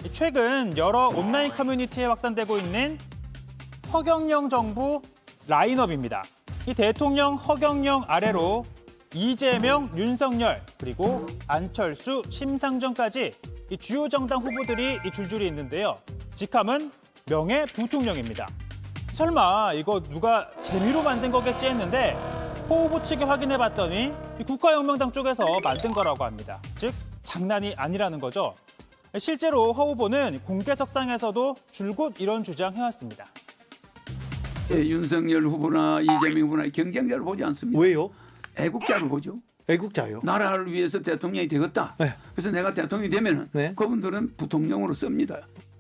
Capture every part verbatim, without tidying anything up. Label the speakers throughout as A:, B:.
A: 최근 여러 온라인 커뮤니티에 확산되고 있는 허경영 정부 라인업입니다. 이 대통령 허경영 아래로 이재명, 윤석열, 그리고 안철수, 심상정까지 이 주요 정당 후보들이 이 줄줄이 있는데요. 직함은 명예 부통령입니다. 설마 이거 누가 재미로 만든 거겠지 했는데 허 후보 측이 확인해봤더니 이 국가혁명당 쪽에서 만든 거라고 합니다. 즉 장난이 아니라는 거죠. 실제로 허 후보는 공개석상에서도 줄곧 이런 주장해왔습니다.
B: 예, 윤석열 후보나 이재명 후보나 경쟁자를 보지 않습니다.
C: 왜요?
B: 애국자를 보죠.
C: 애국자요?
B: 나라를 위해서 대통령이 되겠다. 네. 그래서 내가 대통령이 되면
C: 네.
B: 그분들은 부통령으로 씁니다.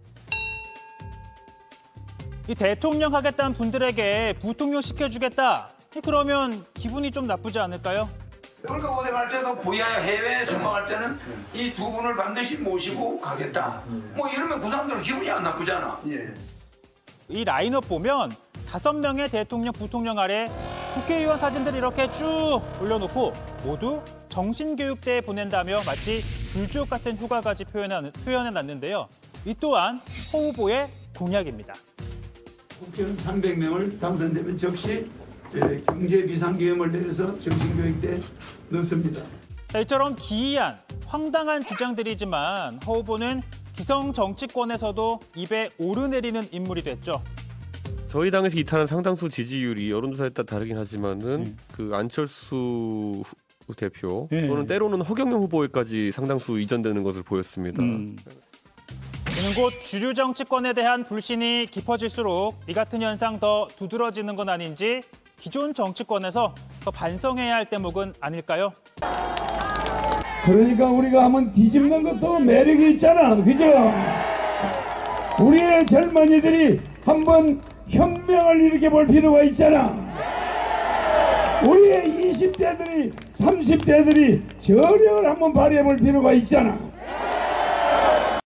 A: 이 대통령 하겠다는 분들에게 부통령 시켜주겠다. 그러면 기분이 좀 나쁘지 않을까요?
B: 그러니까 어디 갈 때도 부야 해외에 순방할 때는 이 두 분을 반드시 모시고 가겠다. 뭐 이러면 그 사람들은 기분이 안 나쁘잖아. 예.
A: 이 라인업 보면 다섯 명의 대통령, 부통령 아래 국회의원 사진들을 이렇게 쭉 올려놓고 모두 정신교육대에 보낸다며 마치 불주옥 같은 휴가까지 표현해놨는데요. 이 또한 허 후보의 공약입니다.
B: 국회의원 삼백 명을 당선되면 즉시 경제 비상계획을 내려서 정신교육대에 넣습니다.
A: 이처럼 기이한, 황당한 주장들이지만 허 후보는 기성 정치권에서도 입에 오르내리는 인물이 됐죠.
D: 저희 당에서 이탈한 상당수 지지율이 여론조사에 따라 다르긴 하지만은 음. 그 안철수 대표 예. 또는 때로는 허경영 후보에까지 상당수 이전되는 것을 보였습니다.
A: 음. 이는 곧 주류 정치권에 대한 불신이 깊어질수록 이 같은 현상 더 두드러지는 건 아닌지 기존 정치권에서 더 반성해야 할 대목은 아닐까요?
E: 그러니까 우리가 한번 뒤집는 것도 매력이 있잖아, 그죠? 우리의 젊은이들이 한번 혁명을 일으켜볼 필요가 있잖아. 우리의 이십 대들이, 삼십 대들이 저력을 한번 발휘해볼 필요가 있잖아.